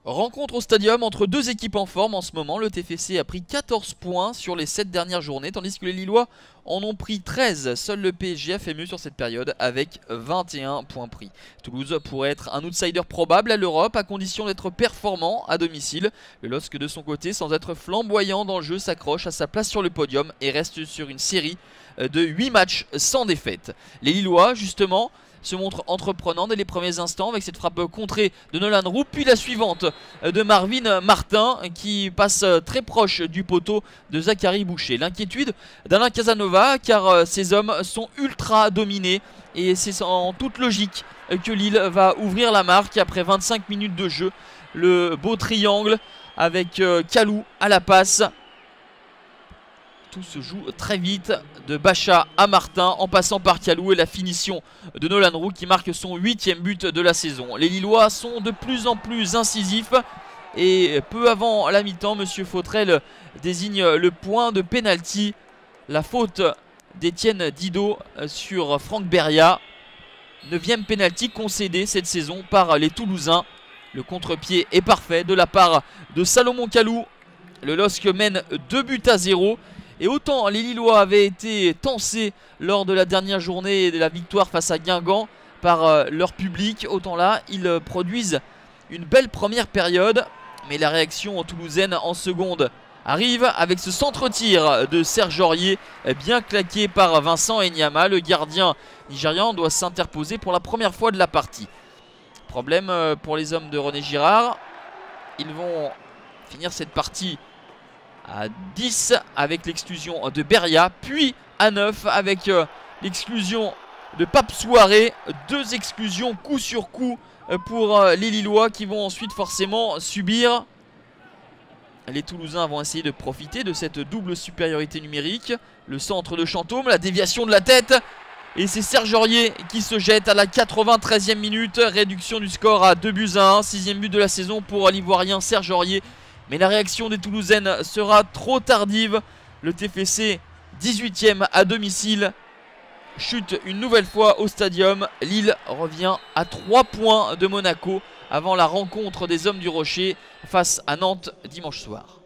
Rencontre au stadium entre deux équipes en forme en ce moment. Le TFC a pris 14 points sur les 7 dernières journées, tandis que les Lillois en ont pris 13. Seul le PSG a fait mieux sur cette période avec 21 points pris. Toulouse pourrait être un outsider probable à l'Europe à condition d'être performant à domicile. Le LOSC de son côté, sans être flamboyant dans le jeu, s'accroche à sa place sur le podium et reste sur une série de 8 matchs sans défaite. Les Lillois justement se montre entreprenant dès les premiers instants avec cette frappe contrée de Nolan Roux, puis la suivante de Marvin Martin qui passe très proche du poteau de Zachary Boucher. L'inquiétude d'Alain Casanova car ces hommes sont ultra dominés et c'est en toute logique que Lille va ouvrir la marque après 25 minutes de jeu. Le beau triangle avec Kalou à la passe. Tout se joue très vite de Bacha à Martin en passant par Kalou et la finition de Nolan Roux qui marque son 8e but de la saison. Les Lillois sont de plus en plus incisifs et peu avant la mi-temps, Monsieur Fautrel désigne le point de pénalty. La faute d'Étienne Didot sur Franck Beria. 9e pénalty concédé cette saison par les Toulousains. Le contre-pied est parfait de la part de Salomon Kalou. Le LOSC mène 2-0. Et autant les Lillois avaient été tensés lors de la dernière journée de la victoire face à Guingamp par leur public, autant là ils produisent une belle première période. Mais la réaction toulousaine en seconde arrive avec ce centre-tir de Serge Aurier bien claqué par Vincent Enyama. Le gardien nigérian doit s'interposer pour la première fois de la partie. Problème pour les hommes de René Girard. Ils vont finir cette partie à 10 avec l'exclusion de Beria, puis à 9 avec l'exclusion de Pape Souaré. Deux exclusions coup sur coup pour les Lillois qui vont ensuite forcément subir. Les Toulousains vont essayer de profiter de cette double supériorité numérique. Le centre de Chantôme, la déviation de la tête. Et c'est Serge Aurier qui se jette à la 93e minute. Réduction du score à 2-1. 6e but de la saison pour l'Ivoirien Serge Aurier. Mais la réaction des Toulousaines sera trop tardive. Le TFC 18e à domicile chute une nouvelle fois au stadium. Lille revient à 3 points de Monaco avant la rencontre des Hommes du Rocher face à Nantes dimanche soir.